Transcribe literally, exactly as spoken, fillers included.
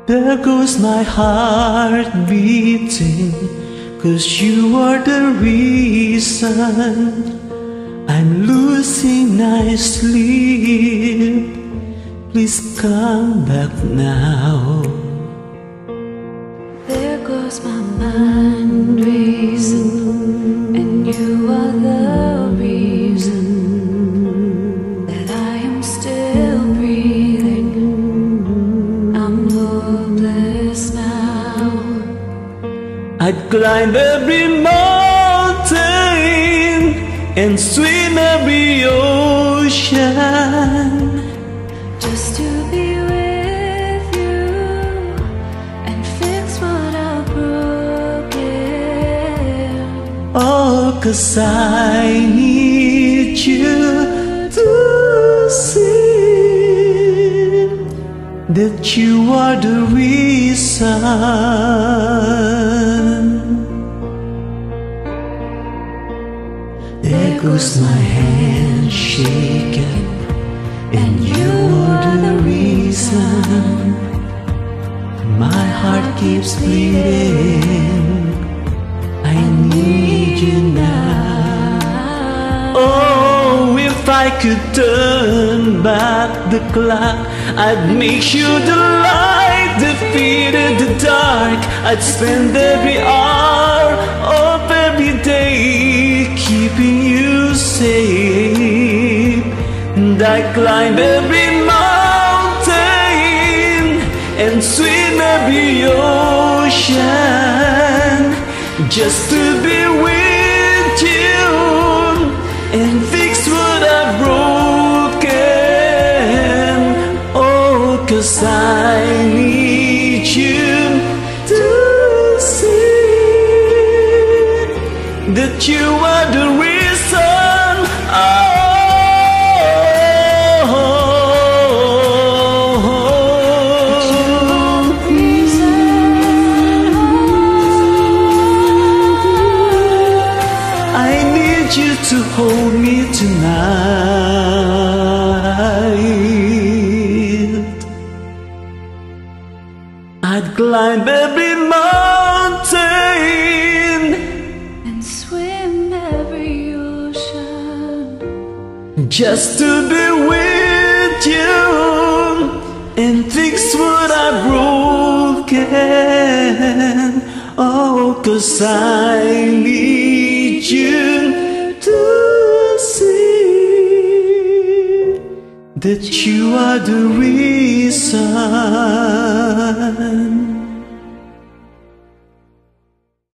There goes my heart beating, 'cause you are the reason I'm losing night's sleep. Please come back now. There goes my mind racing, and you are the reason that I am still breathing. I'm hopeless now. I'd climb every mountain and swim every ocean just to be with you and fix what I've broken. Oh, 'cause I need you to see that you are the reason. There goes my hand shaking, and you are the reason my heart keeps bleeding. I need you now. Oh, if I could turn back the clock, I'd make sure the light defeated the dark. I'd spend every hour of every day keeping you safe. And I climb every mountain and swim every ocean just to be with you and fix what I've broken. Oh, 'cause I need you to see that you are the reason. Oh, to hold me tonight. I'd climb every mountain and swim every ocean just to be with you and fix what I've broken. Oh, 'cause I need you to see that you are the reason.